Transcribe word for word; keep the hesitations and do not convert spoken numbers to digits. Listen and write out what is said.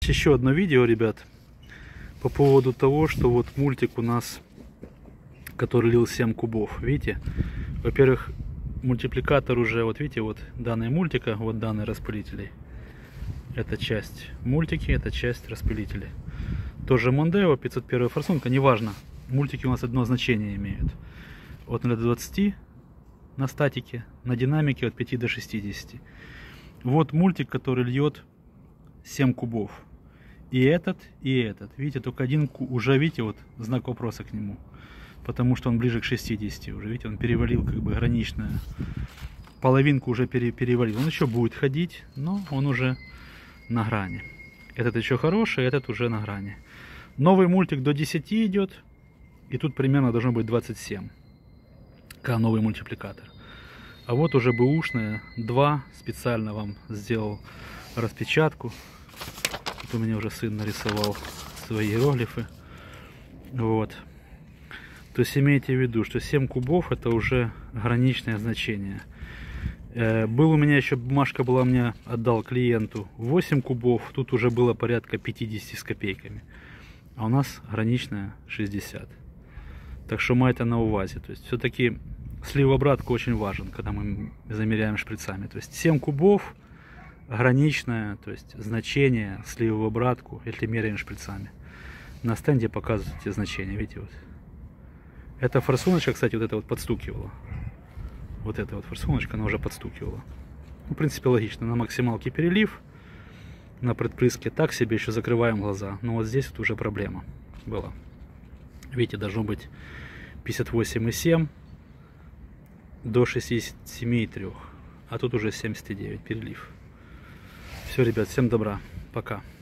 Еще одно видео, ребят, по поводу того, что вот мультик у нас, который лил семь кубов, видите, во-первых, мультипликатор уже, вот видите, вот данные мультика, вот данные распылителей, это часть мультики, это часть распылителей. Тоже Мондео, пятьсот первая форсунка, неважно, мультики у нас одно значение имеют, от нуля до двадцати на статике, на динамике от пяти до шестидесяти. Вот мультик, который льет семь кубов. И этот, и этот. Видите, только один уже, видите, вот знак вопроса к нему. Потому что он ближе к шестидесяти уже. Видите, он перевалил как бы граничную. Половинку уже пере, перевалил. Он еще будет ходить, но он уже на грани. Этот еще хороший, этот уже на грани. Новый мультик до десяти идет. И тут примерно должно быть двадцать семь. Когда новый мультипликатор. А вот уже бэушные два. Специально вам сделал распечатку. Тут у меня уже сын нарисовал свои иероглифы. Вот. То есть имейте в виду, что семь кубов это уже граничное значение. Э, был у меня еще бумажка была, мне отдал клиенту восемь кубов. Тут уже было порядка пятидесяти с копейками. А у нас граничное шестьдесят. Так что майте на увазе. То есть все-таки сливообратка очень важен, когда мы замеряем шприцами. То есть семь кубов граничное, то есть значение сливовую обратку, если меряем шприцами. На стенде показывают эти значения, видите, вот. Эта форсуночка, кстати, вот это вот подстукивала. Вот эта вот форсуночка, она уже подстукивала. Ну, в принципе, логично. На максималке перелив, на предпрыске так себе, еще закрываем глаза. Но вот здесь вот уже проблема была. Видите, должно быть пятьдесят восемь и семь до шестидесяти семи и трёх. А тут уже семьдесят девять перелив. Все, ребят, всем добра. Пока.